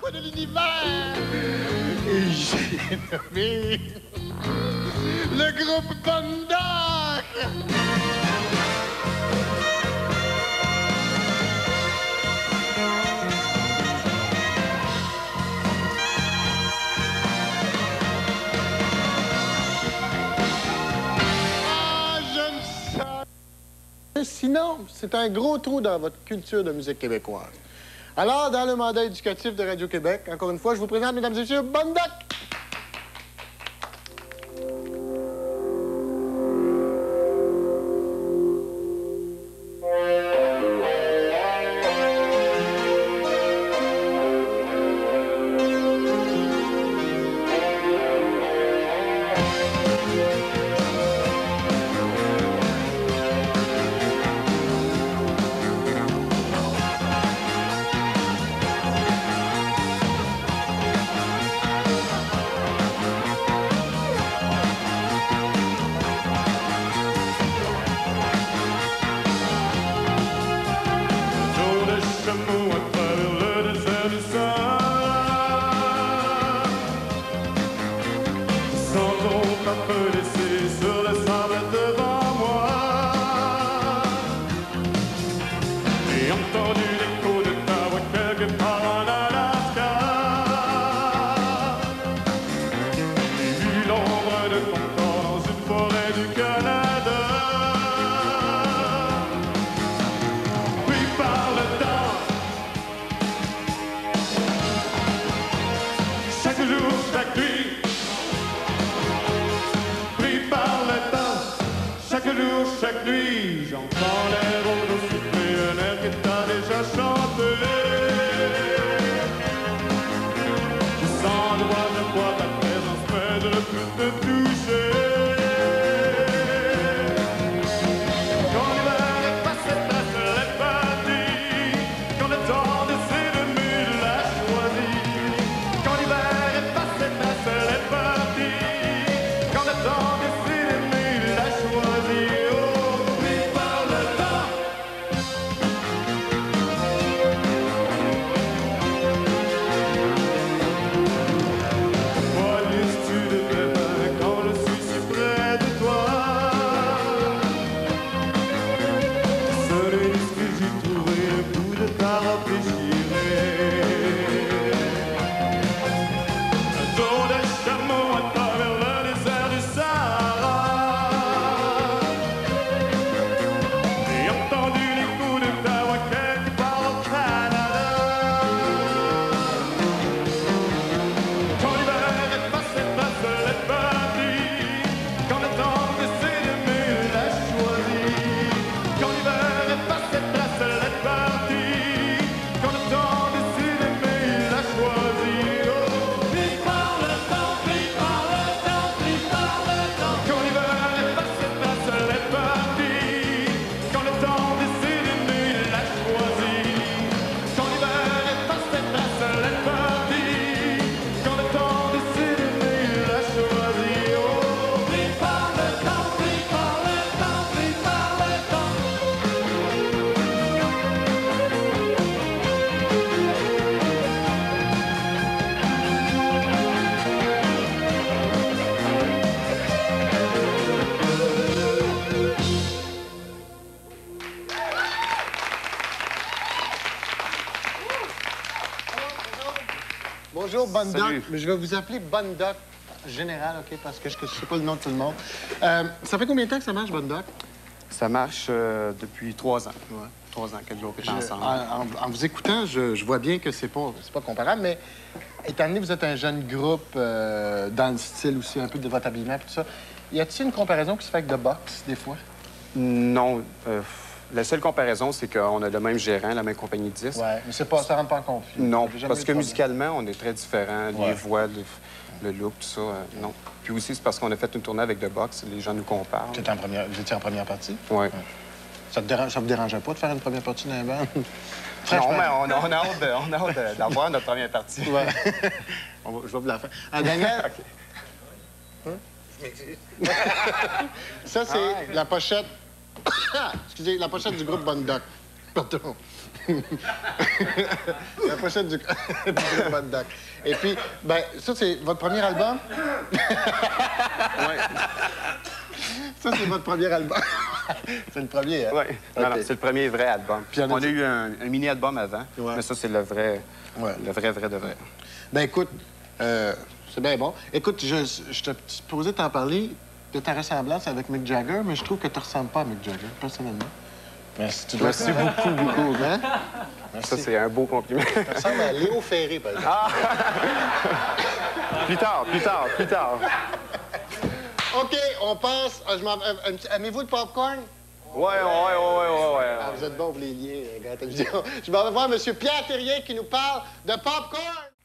de l'univers. Et j'ai nommé le groupe Bondoc. Sinon, c'est un gros trou dans votre culture de musique québécoise. Alors, dans le mandat éducatif de Radio-Québec, encore une fois, je vous présente, mesdames et messieurs, Bondoc! Chaque nuit, j'entends l'air au souffler, un air que t'as déjà chanté. Je sens le doigt de quoi ta présence m'aide le plus te toucher. Quand l'hiver est passé, ta seule est partie. Quand le temps de s'aimer l'a choisi. Quand l'hiver est passé, ta seule est partie. Quand le temps de s'aimer l'a choisi. Bonjour, Bondoc. Je vais vous appeler Bondoc général, OK, parce que je ne sais pas le nom de tout le monde. Ça fait combien de temps que ça marche, Bondoc? Ça marche depuis 3 ans. Ouais. 3 ans que le groupe est ensemble. En vous écoutant, je vois bien que c'est pas comparable, mais étant donné que vous êtes un jeune groupe dans le style aussi un peu de votre habillement et tout ça, y a-t-il une comparaison qui se fait avec The Box, des fois? Non. La seule comparaison, c'est qu'on a le même gérant, la même compagnie de disques. Oui, mais ça ne rentre pas en conflit. Non, parce que musicalement, on est très différents. Ouais. Les voix, le look, tout ça, non. Puis aussi, c'est parce qu'on a fait une tournée avec The Box, les gens nous comparent. Vous étiez en première partie? Oui. Ouais. Ça vous dérangeait pas de faire une première partie d'un band? Non, mais on a hâte d'avoir notre première partie. Ouais. Je vais vous la faire. Daniel? OK. Hein? Ça, c'est la pochette... Excusez, la pochette du groupe Bondoc. Pardon. La pochette du hot dog. Et puis, ben, ça, c'est votre premier album? Oui. Ça, c'est votre premier album. C'est le premier, hein? Oui. Non, OK. non, c'est le premier vrai album. Puis y en a On a eu un mini-album avant, Ouais. mais ça, c'est le vrai, Ouais. le vrai de vrai. Ben écoute, c'est bien bon. Écoute, je t'ai supposé t'en parler de ta ressemblance avec Mick Jagger, mais je trouve que tu ressembles pas à Mick Jagger, personnellement. Merci. Tu dois Merci beaucoup, beaucoup. hein? Ça, c'est un beau compliment. Tu ressembles à Léo Ferré, par exemple. Plus tard, plus tard, plus tard. OK, on passe. Aimez-vous le popcorn? Ouais. Ah, vous êtes bon pour les liens, gars, télévision. Je m'en vais voir M. Pierre Thérien qui nous parle de popcorn.